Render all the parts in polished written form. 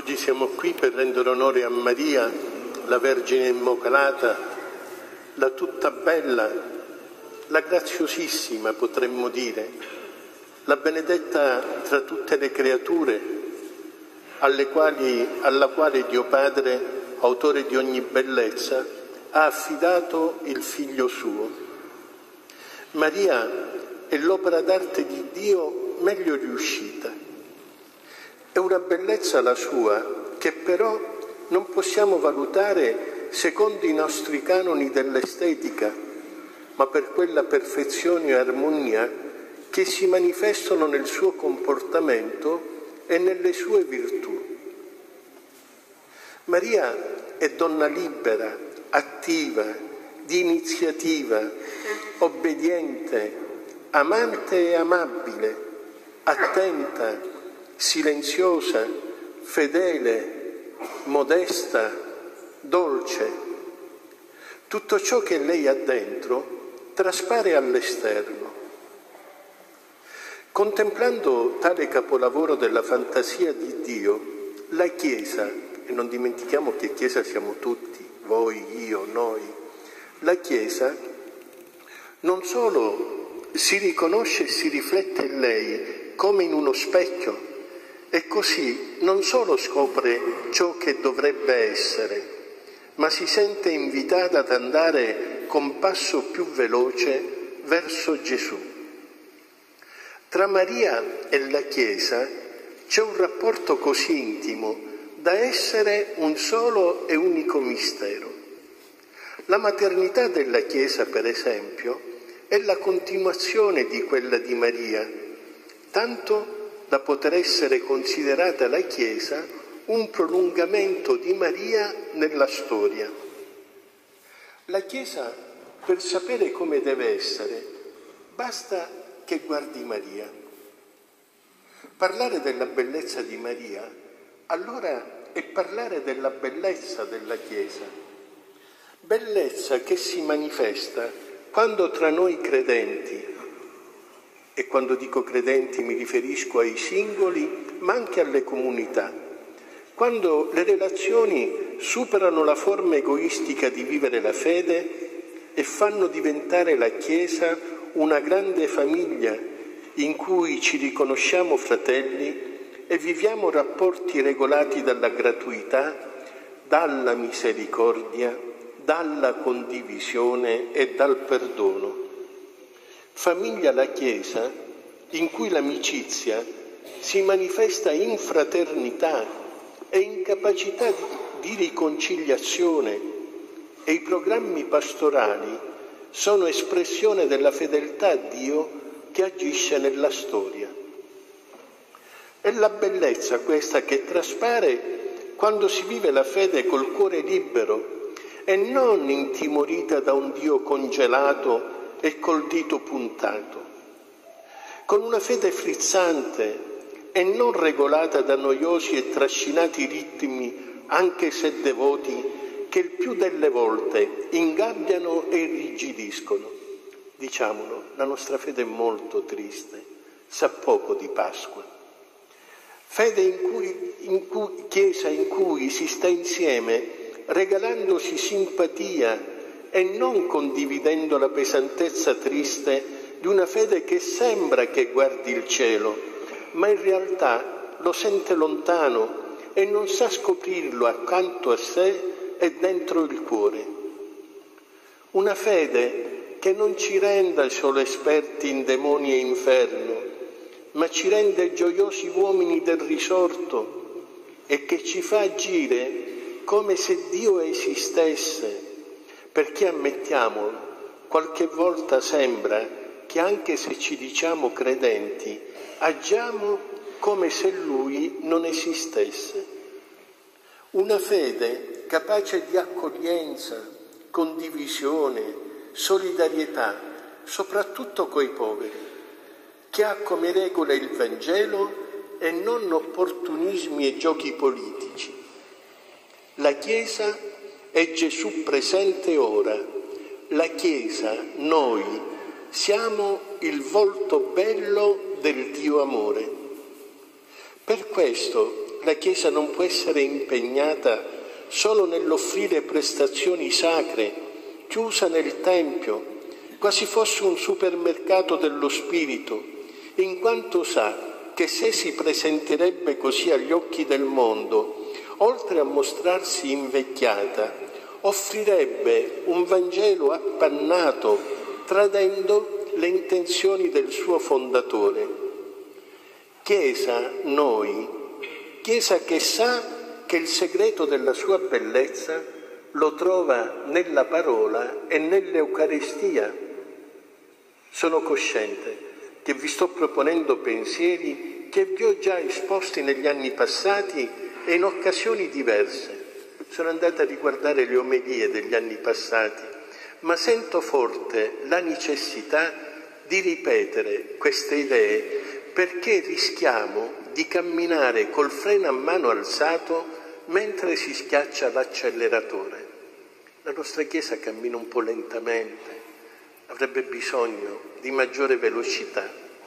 Oggi siamo qui per rendere onore a Maria, la Vergine Immacolata, la tutta bella, la graziosissima, potremmo dire, la benedetta tra tutte le creature, alla quale Dio Padre, autore di ogni bellezza, ha affidato il Figlio suo. Maria è l'opera d'arte di Dio meglio riuscita. È una bellezza la sua che però non possiamo valutare secondo i nostri canoni dell'estetica, ma per quella perfezione e armonia che si manifestano nel suo comportamento e nelle sue virtù. Maria è donna libera, attiva, di iniziativa, obbediente, amante e amabile, attenta, silenziosa, fedele, modesta, dolce. Tutto ciò che lei ha dentro traspare all'esterno. Contemplando tale capolavoro della fantasia di Dio, la Chiesa, e non dimentichiamo che Chiesa siamo tutti, voi, io, noi, la Chiesa non solo si riconosce e si riflette in lei come in uno specchio, e così non solo scopre ciò che dovrebbe essere, ma si sente invitata ad andare con passo più veloce verso Gesù. Tra Maria e la Chiesa c'è un rapporto così intimo da essere un solo e unico mistero. La maternità della Chiesa, per esempio, è la continuazione di quella di Maria, tanto da poter essere considerata la Chiesa un prolungamento di Maria nella storia. La Chiesa, per sapere come deve essere, basta che guardi Maria. Parlare della bellezza di Maria, allora, è parlare della bellezza della Chiesa. Bellezza che si manifesta quando tra noi credenti, e quando dico credenti mi riferisco ai singoli, ma anche alle comunità, quando le relazioni superano la forma egoistica di vivere la fede e fanno diventare la Chiesa una grande famiglia in cui ci riconosciamo fratelli e viviamo rapporti regolati dalla gratuità, dalla misericordia, dalla condivisione e dal perdono. Famiglia la Chiesa in cui l'amicizia si manifesta in fraternità e in capacità di riconciliazione, e i programmi pastorali sono espressione della fedeltà a Dio che agisce nella storia. È la bellezza questa che traspare quando si vive la fede col cuore libero e non intimorita da un Dio congelato e col dito puntato, con una fede frizzante e non regolata da noiosi e trascinati ritmi, anche se devoti, che il più delle volte ingabbiano e irrigidiscono. Diciamolo, la nostra fede è molto triste, sa poco di Pasqua. Fede Chiesa in cui si sta insieme regalandosi simpatia e non condividendo la pesantezza triste di una fede che sembra che guardi il cielo, ma in realtà lo sente lontano e non sa scoprirlo accanto a sé e dentro il cuore. Una fede che non ci renda solo esperti in demoni e inferno, ma ci rende gioiosi uomini del risorto e che ci fa agire come se Dio esistesse, perché ammettiamolo, qualche volta sembra che anche se ci diciamo credenti, agiamo come se Lui non esistesse. Una fede capace di accoglienza, condivisione, solidarietà, soprattutto coi poveri, che ha come regola il Vangelo e non opportunismi e giochi politici. La Chiesa è Gesù presente ora. La Chiesa, noi, siamo il volto bello del Dio amore. Per questo la Chiesa non può essere impegnata solo nell'offrire prestazioni sacre, chiusa nel Tempio, quasi fosse un supermercato dello spirito, in quanto sa che se si presenterebbe così agli occhi del mondo, oltre a mostrarsi invecchiata, offrirebbe un Vangelo appannato, tradendo le intenzioni del suo fondatore. Chiesa, noi, Chiesa che sa che il segreto della sua bellezza lo trova nella parola e nell'Eucaristia. Sono cosciente che vi sto proponendo pensieri che vi ho già esposti negli anni passati e in occasioni diverse. Sono andata a riguardare le omelie degli anni passati, ma sento forte la necessità di ripetere queste idee perché rischiamo di camminare col freno a mano alzato mentre si schiaccia l'acceleratore. La nostra Chiesa cammina un po' lentamente, avrebbe bisogno di maggiore velocità.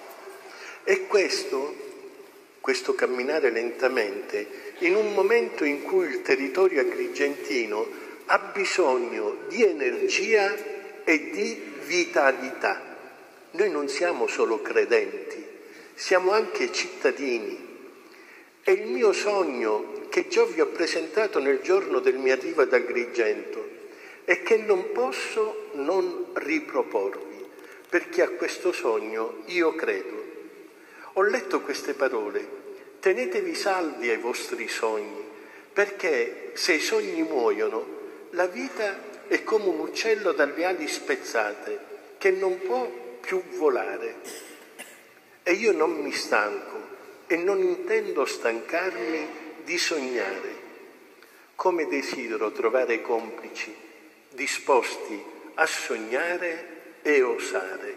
E questo camminare lentamente, in un momento in cui il territorio agrigentino ha bisogno di energia e di vitalità. Noi non siamo solo credenti, siamo anche cittadini. E il mio sogno, che già vi ho presentato nel giorno del mio arrivo ad Agrigento, è che non posso non riproporvi, perché a questo sogno io credo. Ho letto queste parole: tenetevi saldi ai vostri sogni, perché se i sogni muoiono, la vita è come un uccello dalle ali spezzate, che non può più volare. E io non mi stanco e non intendo stancarmi di sognare. Come desidero trovare complici disposti a sognare e osare.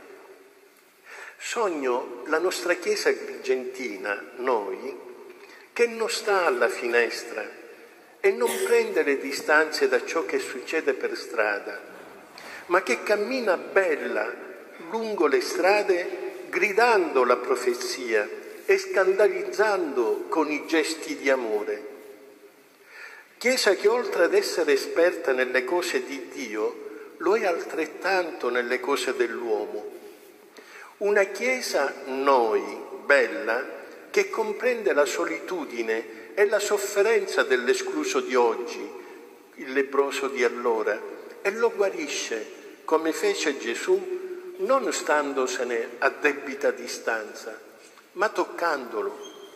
Sogno la nostra Chiesa agrigentina, noi, che non sta alla finestra e non prende le distanze da ciò che succede per strada, ma che cammina bella lungo le strade gridando la profezia e scandalizzando con i gesti di amore. Chiesa che oltre ad essere esperta nelle cose di Dio, lo è altrettanto nelle cose dell'uomo. Una Chiesa, noi, bella, che comprende la solitudine e la sofferenza dell'escluso di oggi, il lebbroso di allora, e lo guarisce, come fece Gesù, non standosene a debita distanza, ma toccandolo.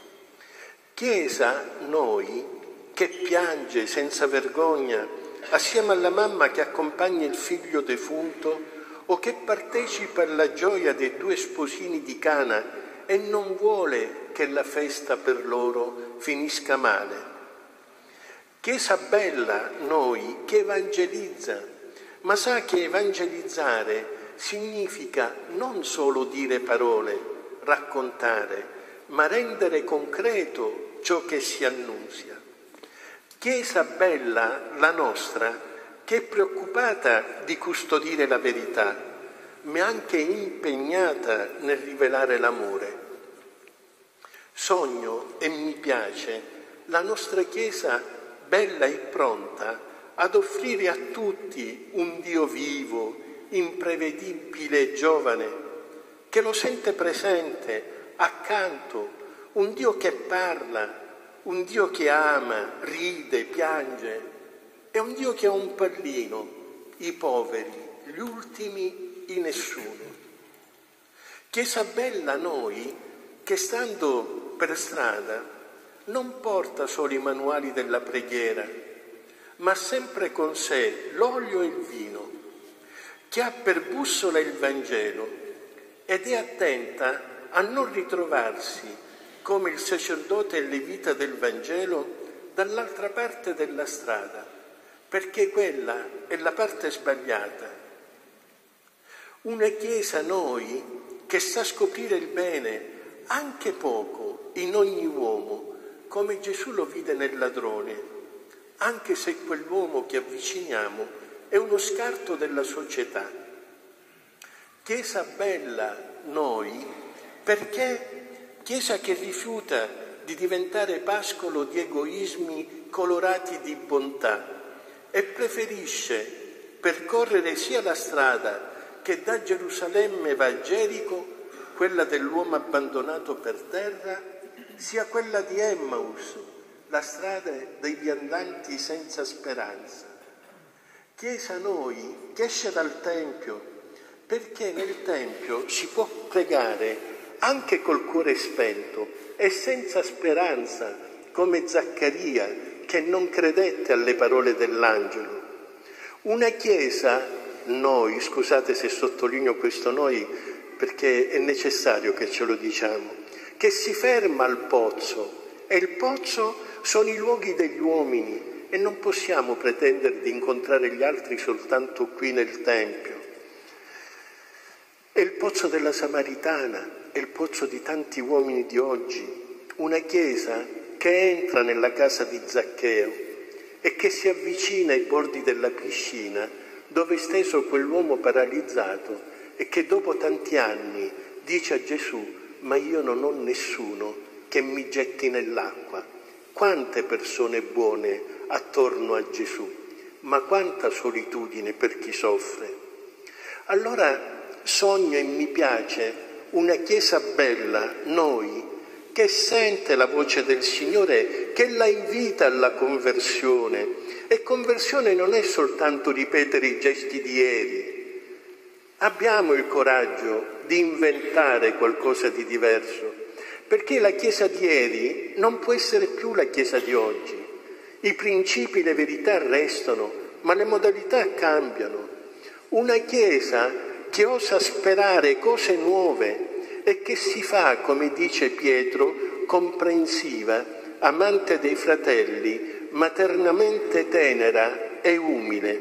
Chiesa, noi, che piange senza vergogna assieme alla mamma che accompagna il figlio defunto o che partecipa alla gioia dei due sposini di Cana e non vuole che la festa per loro finisca male. Chiesa bella, noi, che evangelizza, ma sa che evangelizzare significa non solo dire parole, raccontare, ma rendere concreto ciò che si annunzia. Chiesa bella, la nostra, che è preoccupata di custodire la verità, ma anche impegnata nel rivelare l'amore. Sogno e mi piace la nostra Chiesa bella e pronta ad offrire a tutti un Dio vivo, imprevedibile e giovane, che lo sente presente, accanto, un Dio che parla, un Dio che ama, ride, piange, è un Dio che ha un pallino, i poveri, gli ultimi, i nessuno. Chiesa bella noi, che stando per strada non porta solo i manuali della preghiera, ma sempre con sé l'olio e il vino, che ha per bussola il Vangelo ed è attenta a non ritrovarsi come il sacerdote e levita del Vangelo dall'altra parte della strada, perché quella è la parte sbagliata. Una Chiesa, noi, che sa scoprire il bene, anche poco, in ogni uomo, come Gesù lo vide nel ladrone, anche se quell'uomo che avviciniamo è uno scarto della società. Chiesa bella, noi, perché Chiesa che rifiuta di diventare pascolo di egoismi colorati di bontà e preferisce percorrere sia la strada che da Gerusalemme va a Gerico, quella dell'uomo abbandonato per terra, sia quella di Emmaus, la strada dei viandanti senza speranza. Chiesa noi che esce dal Tempio, perché nel Tempio si può pregare anche col cuore spento e senza speranza, come Zaccaria, che non credette alle parole dell'angelo. Una Chiesa, noi, scusate se sottolineo questo noi, perché è necessario che ce lo diciamo, che si ferma al pozzo, e il pozzo sono i luoghi degli uomini, e non possiamo pretendere di incontrare gli altri soltanto qui nel Tempio. È il pozzo della Samaritana, è il pozzo di tanti uomini di oggi, una Chiesa che entra nella casa di Zaccheo e che si avvicina ai bordi della piscina dove è steso quell'uomo paralizzato e che dopo tanti anni dice a Gesù: ma io non ho nessuno che mi getti nell'acqua. Quante persone buone attorno a Gesù, ma quanta solitudine per chi soffre. Allora sogno e mi piace una Chiesa bella, noi, che sente la voce del Signore, che la invita alla conversione. E conversione non è soltanto ripetere i gesti di ieri. Abbiamo il coraggio di inventare qualcosa di diverso, perché la Chiesa di ieri non può essere più la Chiesa di oggi. I principi, le verità restano, ma le modalità cambiano. Una Chiesa che osa sperare cose nuove e che si fa, come dice Pietro, comprensiva, amante dei fratelli, maternamente tenera e umile.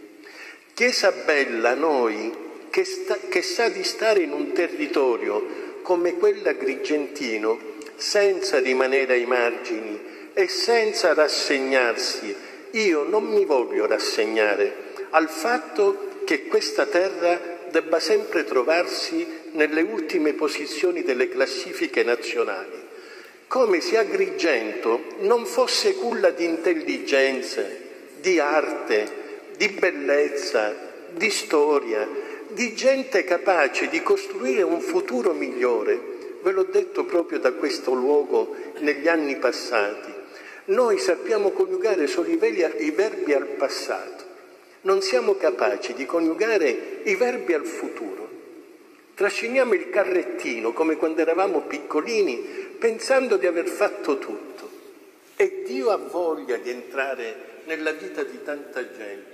Chiesa bella noi, che sa di stare in un territorio come quello agrigentino, senza rimanere ai margini e senza rassegnarsi. Io non mi voglio rassegnare al fatto che questa terra debba sempre trovarsi nelle ultime posizioni delle classifiche nazionali, come se Agrigento non fosse culla di intelligenze, di arte, di bellezza, di storia, di gente capace di costruire un futuro migliore. Ve l'ho detto proprio da questo luogo negli anni passati. Noi sappiamo coniugare solo i verbi al passato, non siamo capaci di coniugare i verbi al futuro. Trasciniamo il carrettino come quando eravamo piccolini, pensando di aver fatto tutto. E Dio ha voglia di entrare nella vita di tanta gente.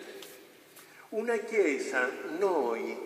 Una Chiesa, noi,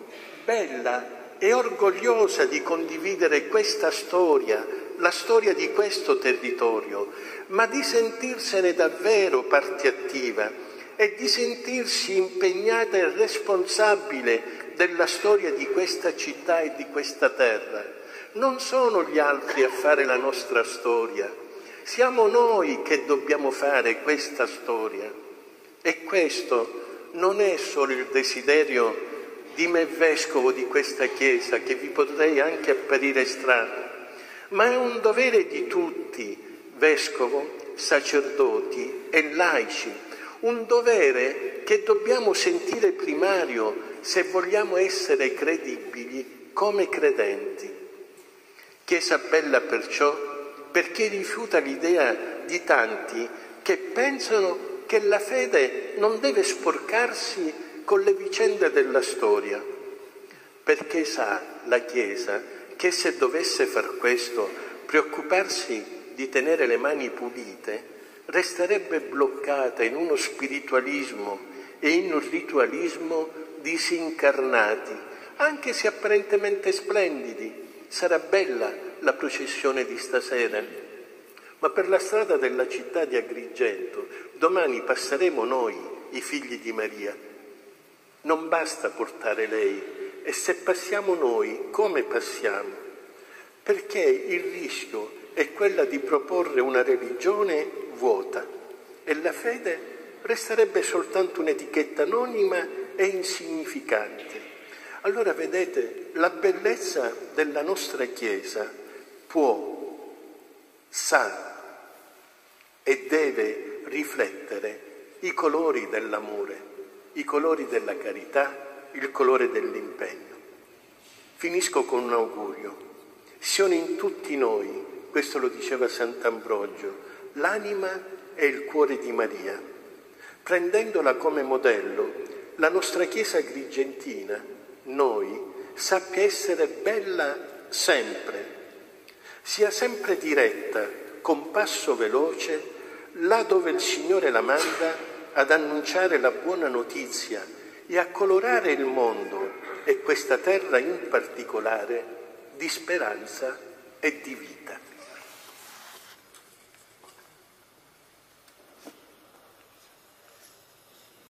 bella e orgogliosa di condividere questa storia, la storia di questo territorio, ma di sentirsene davvero parte attiva e di sentirsi impegnata e responsabile della storia di questa città e di questa terra. Non sono gli altri a fare la nostra storia, siamo noi che dobbiamo fare questa storia. E questo non è solo il desiderio di me vescovo di questa Chiesa, che vi potrei anche apparire strano, ma è un dovere di tutti, vescovo, sacerdoti e laici, un dovere che dobbiamo sentire primario se vogliamo essere credibili come credenti. Chiesa bella perciò perché rifiuta l'idea di tanti che pensano che la fede non deve sporcarsi con le vicende della storia, perché sa la Chiesa che se dovesse far questo, preoccuparsi di tenere le mani pulite, resterebbe bloccata in uno spiritualismo e in un ritualismo disincarnati, anche se apparentemente splendidi. Sarà bella la processione di stasera, ma per la strada della città di Agrigento domani passeremo noi, i figli di Maria. Non basta portare lei, e se passiamo noi, come passiamo? Perché il rischio è quella di proporre una religione vuota e la fede resterebbe soltanto un'etichetta anonima e insignificante. Allora vedete, la bellezza della nostra Chiesa può sa e deve riflettere i colori dell'amore, i colori della carità, il colore dell'impegno. Finisco con un augurio. Siano in tutti noi, questo lo diceva Sant'Ambrogio, l'anima e il cuore di Maria. Prendendola come modello, la nostra Chiesa agrigentina, noi, sappia essere bella sempre, sia sempre diretta, con passo veloce, là dove il Signore la manda ad annunciare la buona notizia e a colorare il mondo e questa terra in particolare di speranza e di vita.